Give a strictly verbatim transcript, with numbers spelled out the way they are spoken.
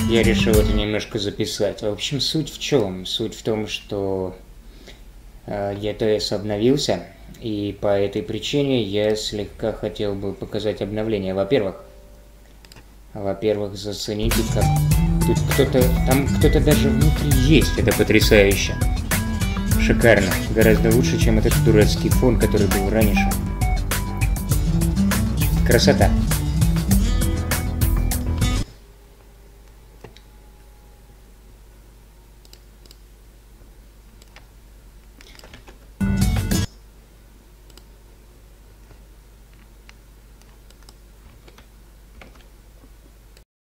я решил это немножко записать. В общем, суть в чем? Суть в том, что э, и ти эс обновился, и по этой причине я слегка хотел бы показать обновление. Во-первых, во-первых, зацените, как тут кто-то, там кто-то даже внутри есть, это потрясающе. Шикарно, гораздо лучше, чем этот дурацкий фон, который был раньше. Красота.